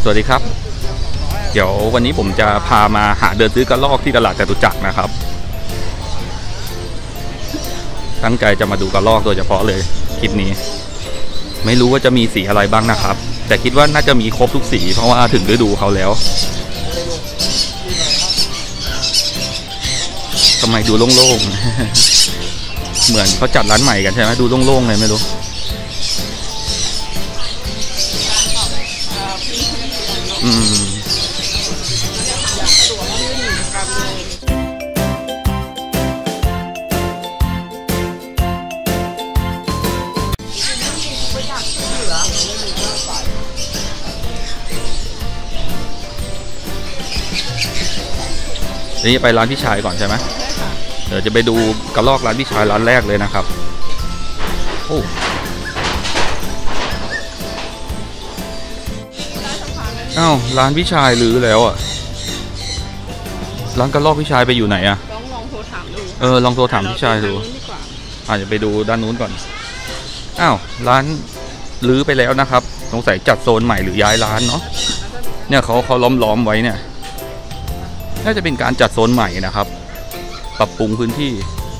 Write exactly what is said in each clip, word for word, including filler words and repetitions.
สวัสดีครับเดี๋ยววันนี้ผมจะพามาหาเดินซื้อกระรอกที่ตลาดจตุจักรนะครับตั้งใจจะมาดูกระรอกโดยเฉพาะเลยคลิปนี้ไม่รู้ว่าจะมีสีอะไรบ้างนะครับแต่คิดว่าน่าจะมีครบทุกสีเพราะว่าถึงฤดูเขาแล้วทำไมดูโล่งๆ เหมือนเขาจัดร้านใหม่กันใช่ไหมดูโล่งๆเลยไม่รู้อืมนี่ไปร้านพี่ชายก่อนใช่ไหมเดี๋ยวจะไปดูกระรอกร้านพี่ชายร้านแรกเลยนะครับโอ้อ้าวร้านพี่ชายรื้อแล้วอ่ะร้านกระรอกพี่ชายไปอยู่ไหนอ่ะลองลองโทรถามดูเออลองโทรถามพี่ชายดูอาจจะไปดูด้านนู้นก่อนอ้าวร้านรื้อไปแล้วนะครับสงสัยจัดโซนใหม่หรือย้ายร้านเนาะเนี่ยเขาเขาล้อมล้อมไว้เนี่ยน่าจะเป็นการจัดโซนใหม่นะครับปรับปรุงพื้นที่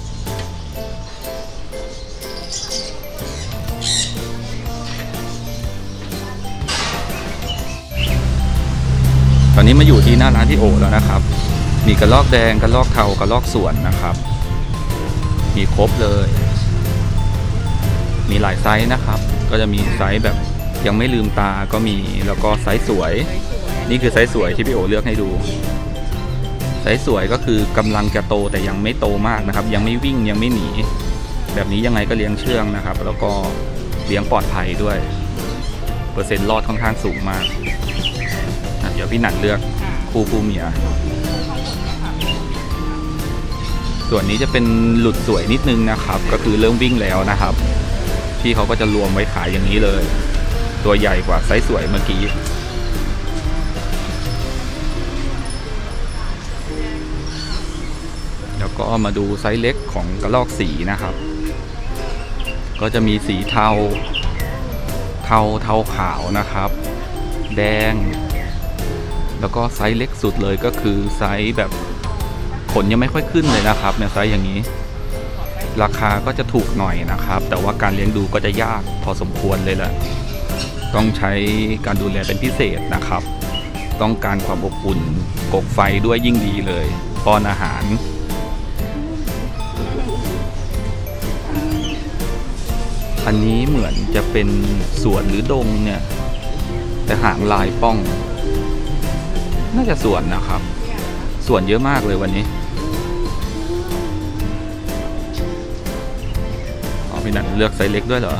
ตอนนี้มาอยู่ที่หน้าร้านที่โอแล้วนะครับมีกระรอกแดงกระรอกเทากระรอกสวนนะครับมีครบเลยมีหลายไซส์นะครับก็จะมีไซส์แบบยังไม่ลืมตาก็มีแล้วก็ไซส์สวยนี่คือไซส์สวยที่พี่โอเลือกให้ดูไซส์สวยก็คือกำลังจะโตแต่ยังไม่โตมากนะครับยังไม่วิ่งยังไม่หนีแบบนี้ยังไงก็เลี้ยงเชื่องนะครับแล้วก็เลี้ยงปลอดภัยด้วยเปอร์เซ็นต์รอดค่อนข้างสูงมากเดี๋ยวพี่หนัดเลือกคู่ผู้เมียส่วนนี้จะเป็นหลุดสวยนิดนึงนะครับก็คือเริ่มวิ่งแล้วนะครับพี่เขาก็จะรวมไว้ขายอย่างนี้เลยตัวใหญ่กว่าไซส์สวยเมื่อกี้แล้วก็มาดูไซส์เล็กของกระรอกสีนะครับก็จะมีสีเทาเทาเทาขาวนะครับแดงแล้วก็ไซส์เล็กสุดเลยก็คือไซส์แบบขนยังไม่ค่อยขึ้นเลยนะครับเนี่ยไซส์อย่างนี้ราคาก็จะถูกหน่อยนะครับแต่ว่าการเลี้ยงดูก็จะยากพอสมควรเลยแหละต้องใช้การดูแลเป็นพิเศษนะครับต้องการความอบอุ่นกกไฟด้วยยิ่งดีเลยป้อนอาหารอันนี้เหมือนจะเป็นสวนหรือดงเนี่ยแต่หางลายป้องน่าจะสวนนะครับสวนเยอะมากเลยวันนี้อ๋อพี่นันเลือกไซส์เล็กด้วยเหรอ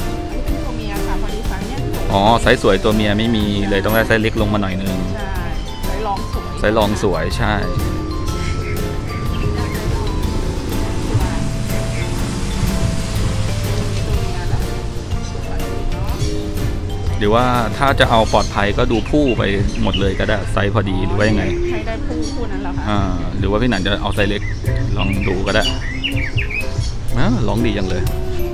อ๋อไซส์สวยตัวเมียไม่มีเลยต้องได้ไซส์เล็กลงมาหน่อยนึงใช่ไซส์รองสวยไซส์รองสวยใช่หรือว่าถ้าจะเอาปลอดภัยก็ดูผู้ไปหมดเลยก็ได้ไซส์พอดีหรือว่ายังไงใช้ได้ผู้ผู้นั้นแล้วค่ะอ่าหรือว่าพี่หนันจะเอาไซส์เล็กลองดูก็ได้นะร้องดีจังเลย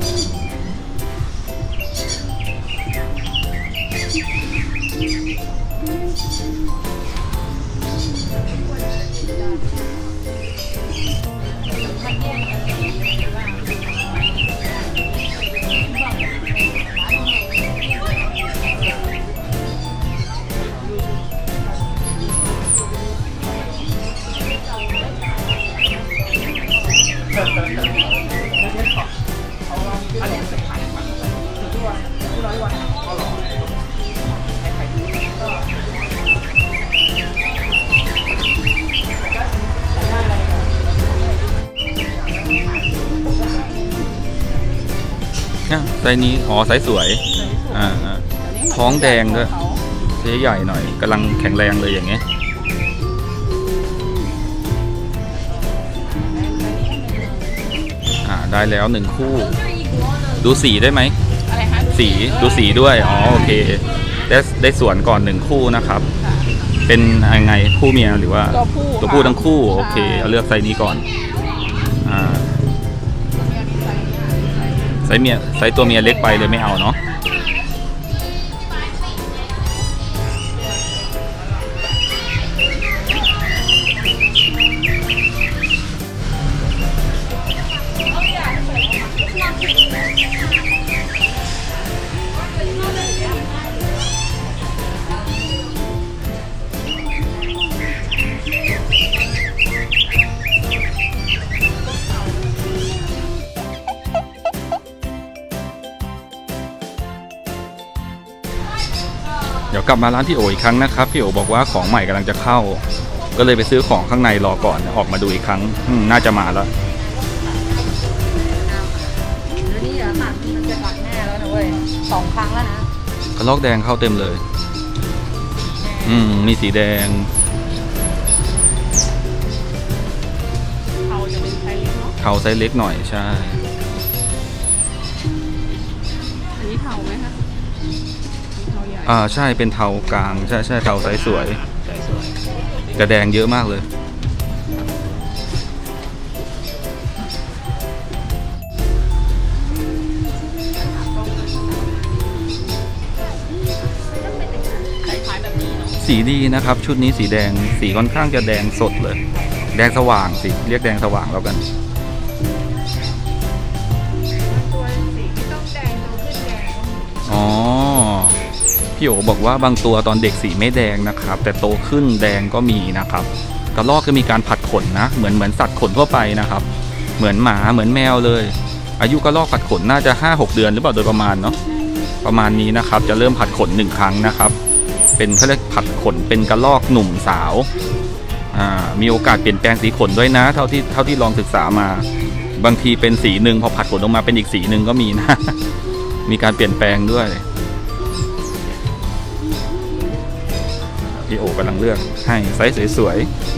ไซส์นี้อ๋อไซส์สวยอ่าท้องแดงด้วยไซส์ใหญ่หน่อยกำลังแข็งแรงเลยอย่างเงี้ยอ่าได้แล้วหนึ่งคู่ดูสีได้ไหมสีดูสีด้วยอ๋อโอเคได้ได้สวนก่อนหนึ่งคู่นะครับเป็นยังไงคู่เมียหรือว่าตัวผู้ทั้งคู่โอเคเอาเลือกไซส์นี้ก่อนอ่า ไซส์เมียไซส์ตัวเมียเล็กไปเลยไม่เอาเนาะเดี๋ยวกลับมาร้านพี่โออีกครั้งนะครับพี่โอบอกว่าของใหม่กำลังจะเข้าก็เลยไปซื้อของข้างในรอก่อนออกมาดูอีกครั้งน่าจะมาแล้วนี่เหรอค่ะมันจะกัดแน่แล้วนะเว้ยสองครั้งแล้วนะกระรอกแดงเข้าเต็มเลยอืมมีสีแดงเทาจะเป็นไซส์เล็กเนาะเทาไซส์เล็กหน่อยใช่อันนี้เทาไหมคะอ่าใช่เป็นเทากลางใช่ใช่เทาไซส์สวยกระแดงเยอะมากเลยสีดีนะครับชุดนี้สีแดงสีค่อนข้างจะแดงสดเลยแดงสว่างสิเรียกแดงสว่างแล้วกันตัวสีที่ต้องแดงโตขึ้นแดงอ๋อพี่โอบอกว่าบางตัวตอนเด็กสีไม่แดงนะครับแต่โตขึ้นแดงก็มีนะครับกระรอกก็มีการผัดขนนะเหมือนเหมือนสัตว์ขนทั่วไปนะครับเหมือนหมาเหมือนแมวเลยอายุกระรอกผัดขนน่าจะ ห้าหก เดือนหรือเปล่าโดยประมาณเนาะประมาณนี้นะครับจะเริ่มผัดขนหนึ่งครั้งนะครับเป็นเขาเรียกผัดขนเป็นกระรอกหนุ่มสาวอ่ามีโอกาสเปลี่ยนแปลงสีขนด้วยนะเท่าที่เท่าที่ลองศึกษามาบางทีเป็นสีหนึ่งพอผัดขนออกมาเป็นอีกสีหนึ่งก็มีนะ มีการเปลี่ยนแปลงด้วยพี่โอกำลังเลือกให้ไซส์สวย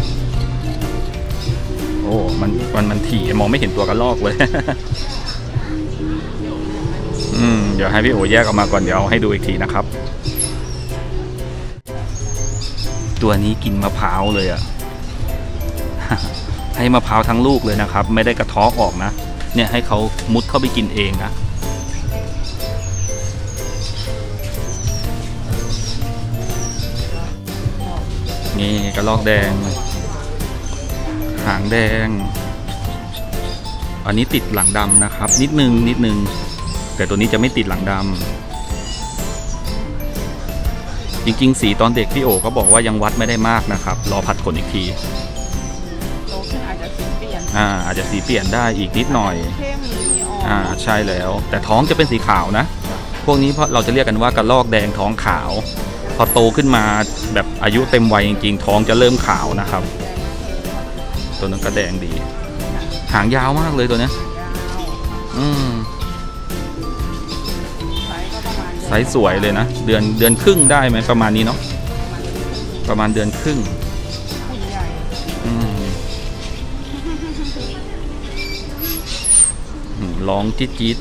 ๆโอ้มันมันมันถี่มองไม่เห็นตัวกระรอกเลย อืมเดี๋ยวให้พี่โอแยกออกมาก่อนเดี๋ยวเอาให้ดูอีกทีนะครับตัวนี้กินมะพร้าวเลยอ่ะ ให้มะพร้าวทั้งลูกเลยนะครับไม่ได้กระเทาะออกนะเนี่ยให้เขามุดเข้าไปกินเองนะนี่กระรอกแดงหางแดงอันนี้ติดหลังดำนะครับนิดนึงนิดนึงแต่ตัวนี้จะไม่ติดหลังดำจริงๆสีตอนเด็กพี่โอก็บอกว่ายังวัดไม่ได้มากนะครับรอผัดขนอีกทีโตขึ้นอาจจะสีเปลี่ยนอ่าอาจจะสีเปลี่ยนได้อีกนิดหน่อยเข้มอ่าใช่แล้วแต่ท้องจะเป็นสีขาวนะพวกนี้เพราะเราจะเรียกกันว่ากระรอกแดงท้องขาวพอโตขึ้นมาแบบอายุเต็มวัยจริงๆท้องจะเริ่มขาวนะครับตัวนั้นก็แดงดีหางยาวมากเลยตัวนี้อืมไซส์สวยเลยนะเดือนเดือนครึ่งได้ไหมประมาณนี้เนาะประมาณเดือนครึ่งอืมร้องจี๊ดจี๊ด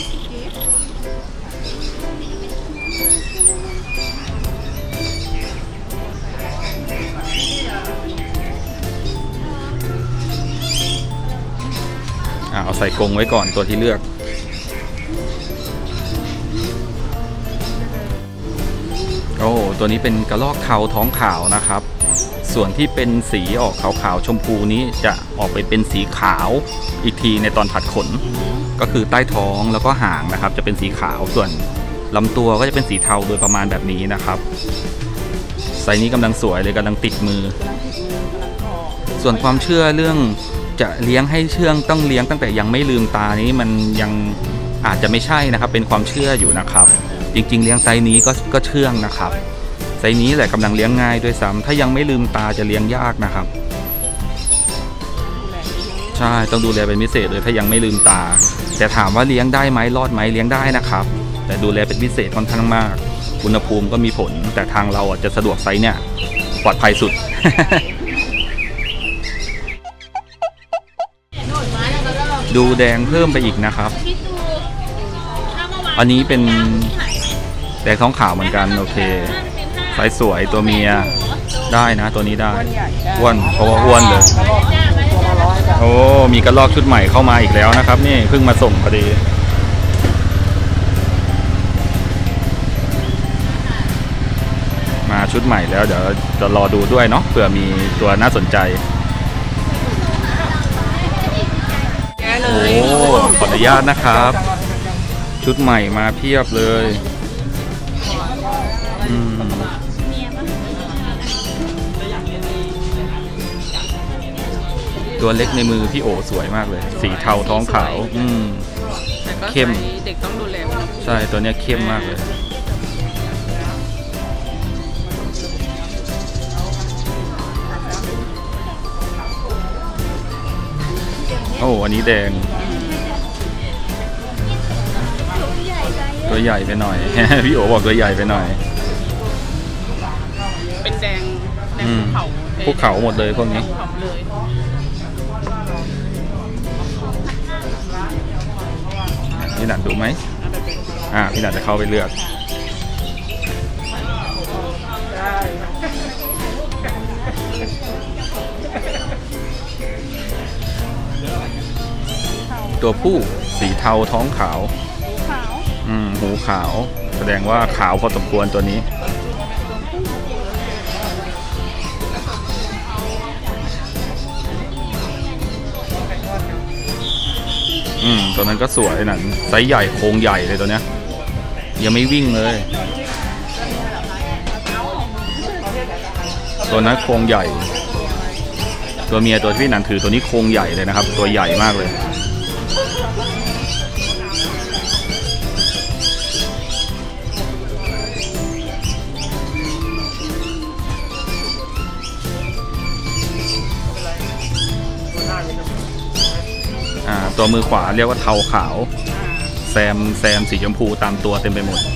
เอาใส่กรงไว้ก่อนตัวที่เลือกโอ้ตัวนี้เป็นกระรอกเทาท้องขาวนะครับส่วนที่เป็นสีออกขาวๆชมพูนี้จะออกไปเป็นสีขาวอีกทีในตอนผัดขนก็คือใต้ท้องแล้วก็หางนะครับจะเป็นสีขาวส่วนลำตัวก็จะเป็นสีเทาโดยประมาณแบบนี้นะครับไซส์นี้กำลังสวยเลยกำลังติดมือส่วนความเชื่อเรื่องจะเลี้ยงให้เชื่องต้องเลี้ยงตั้งแต่ยังไม่ลืมตานี้มันยังอาจจะไม่ใช่นะครับเป็นความเชื่ออยู่นะครับจริงๆเลี้ยงไซส์นี้ก็ก็เชื่องนะครับไซส์นี้แหละกำลังเลี้ยงง่ายด้วยซ้ำถ้ายังไม่ลืมตาจะเลี้ยงยากนะครับใช่ต้องดูแลเป็นพิเศษเลยถ้ายังไม่ลืมตาแต่ถามว่าเลี้ยงได้ไหมรอดไหมเลี้ยงได้นะครับแต่ดูแลเป็นพิเศษค่อนข้างมากอุณหภูมิก็มีผลแต่ทางเราจะสะดวกไซส์เนี่ยปลอดภัยสุด ดูแดงเพิ่มไปอีกนะครับอันนี้เป็นแดงท้องขาวเหมือนกันโอเคไซส์สวยตัวเมียได้นะตัวนี้ได้อ้วนเพราะว่าอ้วนเลยโอ้มีกระรอกชุดใหม่เข้ามาอีกแล้วนะครับนี่เพิ่งมาส่งพอดีมาชุดใหม่แล้วเดี๋ยวจะรอดูด้วยเนาะเผื่อมีตัวน่าสนใจโอ้ขออนุญาตนะครับชุดใหม่มาเพียบเลยอืมตัวเล็กในมือพี่โอสวยมากเลย สีเทาท้องขาวอืมเข้มเด็กต้องดูแลใช่ตัวเนี้ยเข้มมากเลยโอ้อันนี้แดงตัวใหญ่ไปหน่อย พี่โอบอกตัวใหญ่ไปหน่อยเป็นแดงแดงภูเขาภูเขาหมดเลยพวกนี้พี่หนันดูไหมอ่าพี่หนันจะเข้าไปเลือกตัวผู้สีเทาท้องขาวอืมหูขาวแสดงว่าขาวพอสมควรตัวนี้อืมตัวนั้นก็สวยนั่นไซส์ใหญ่โครงใหญ่เลยตัวเนี้ยยังไม่วิ่งเลยตัวนั้นโครงใหญ่ตัวเมียตัวที่พี่นันถือตัวนี้โครงใหญ่เลยนะครับตัวใหญ่มากเลยตัวมือขวาเรียกว่าเทาขาวแซมแซมสีชมพูตามตัวเต็มไปหมด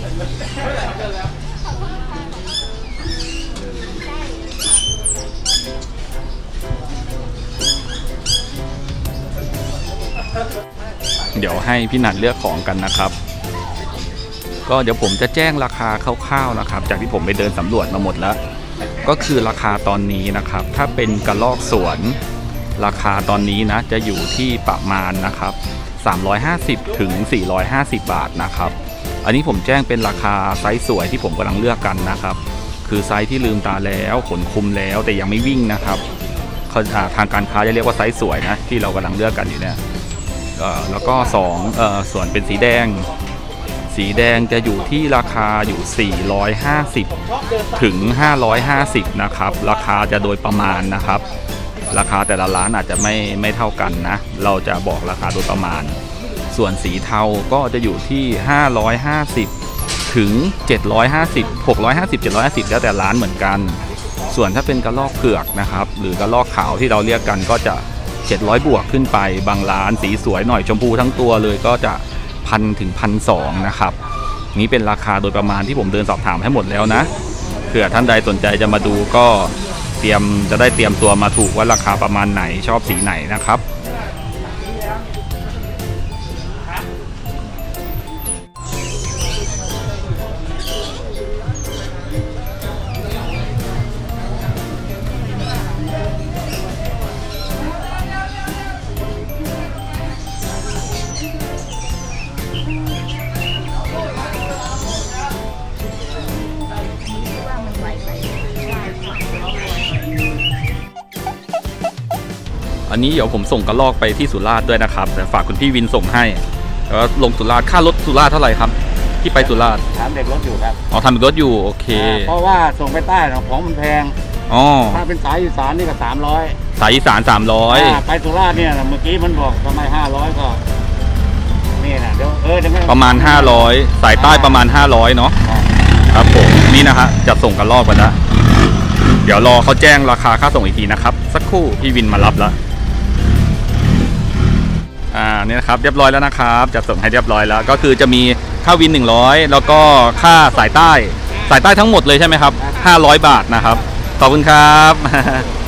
เดี๋ยวให้พี่หนันเลือกของกันนะครับก็เดี๋ยวผมจะแจ้งราคาคร่าวๆนะครับจากที่ผมไปเดินสำรวจมาหมดแล้วก็คือราคาตอนนี้นะครับถ้าเป็นกระรอกสวนราคาตอนนี้นะจะอยู่ที่ประมาณนะครับสามร้อยห้าสิบถึงสี่ร้อยห้าสิบบาทนะครับอันนี้ผมแจ้งเป็นราคาไซส์สวยที่ผมกำลังเลือกกันนะครับคือไซส์ที่ลืมตาแล้วขนคุมแล้วแต่ยังไม่วิ่งนะครับทางการค้าจะเรียกว่าไซส์สวยนะที่เรากำลังเลือกกันอยู่เนี่ยแล้วก็สองเอ่อส่วนเป็นสีแดงสีแดงจะอยู่ที่ราคาอยู่สี่ร้อยห้าสิบถึงห้าร้อยห้าสิบนะครับราคาจะโดยประมาณนะครับราคาแต่ละร้านอาจจะไม่ไม่เท่ากันนะเราจะบอกราคาโดยประมาณส่วนสีเทาก็จะอยู่ที่ห้าร้อยห้าสิบถึงเจ็ดร้อยห้าสิบ หกร้อยห้าสิบ เจ็ดร้อยห้าสิบแล้วแต่ร้านเหมือนกันส่วนถ้าเป็นกระรอกเผือกนะครับหรือกระรอกขาวที่เราเรียกกันก็จะเจ็ดร้อยบวกขึ้นไปบางร้านสีสวยหน่อยชมพูทั้งตัวเลยก็จะพันถึงพันสองนะครับนี้เป็นราคาโดยประมาณที่ผมเดินสอบถามให้หมดแล้วนะเผื่อท่านใดสนใจจะมาดูก็เตรียมจะได้เตรียมตัวมาถูกว่าราคาประมาณไหนชอบสีไหนนะครับอันนี้เดี๋ยวผมส่งกระรอกไปที่สุราษฎร์ด้วยนะครับแต่ฝากคุณพี่วินส่งให้แล้วลงสุราษฎร์ค่ารถสุราษฎร์เท่าไหร่ครับที่ไปสุราษฎร์ถามเด็กรถอยู่ครับอ๋อทำเด็กรถอยู่โอเคเพราะว่าส่งไปใต้ของมันแพงอ๋อถ้าเป็นสายอีสานนี่ก็สามร้อยสายอีสานสามร้อยไปสุราษฎร์เนี่ยเมื่อกี้มันบอกทำไมห้าร้อยก็นี่นะเดี๋ยวเออประมาณห้าร้อยสายใต้ประมาณห้าร้อยเนาะครับผมนี่นะฮะจะส่งกระรอกไปแล้วเดี๋ยวรอเขาแจ้งราคาค่าส่งอีกทีนะครับสักครู่พี่วินมารับแล้วอ่านี่นะครับเรียบร้อยแล้วนะครับจะส่งให้เรียบร้อยแล้วก็คือจะมีค่าวินหนึ่งร้อยแล้วก็ค่าสายใต้สายใต้ทั้งหมดเลยใช่ไหมครับห้าร้อยบาทนะครับขอบคุณครับ